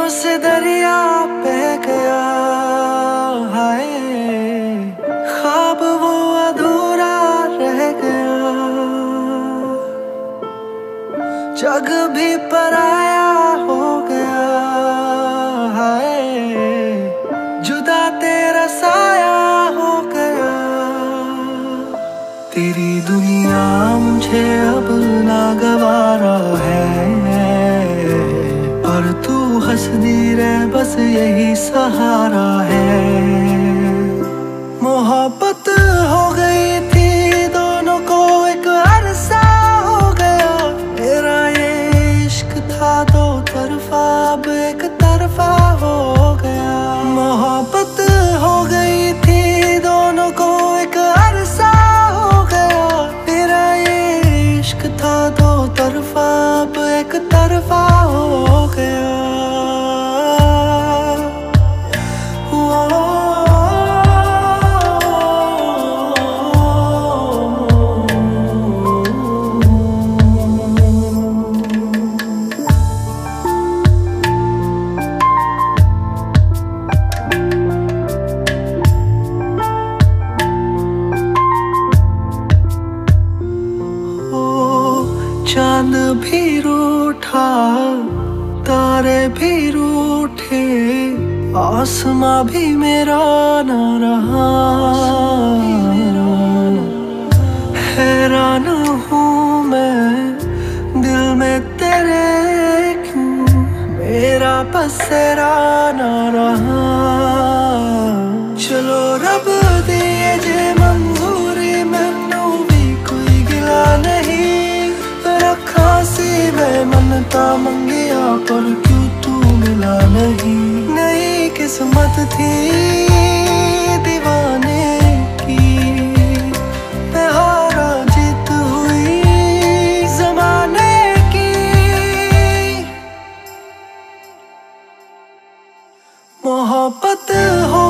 से दरिया बह गया, हाय ख्वाब वो अधूरा रह गया। जग भी पराया हो गया, हाय जुदा तेरा साया हो गया। तेरी दुनिया मुझे अब नागवारा है, पर तू हंसदी रह बस यही सहारा है। मोहब्बत हो गई थी दोनों को एक अरसा हो गया। मेरा ये इश्क था दो तरफा अब एक तरफा हो गया। मोहब्बत हो गई थी दोनों को एक अरसा हो गया। मेरा ये इश्क था दो तरफा अब एक तरफा हो गया। चांद भी रूठा तारे भी रूठे, आसमां भी मेरा न रहा। हैरान हूँ मैं दिल में तेरे क्यों मेरा बसेरा न रहा। चलो रब दिए जे मंजूरी मैनू भी कोई गिला नहीं। रखा सी मैं मनता मंगिया पर क्यों तू मिला नहीं। नई किस्मत थी दीवाने की, मैं हारा जीत हुई ज़माने की। मोहब्बत हो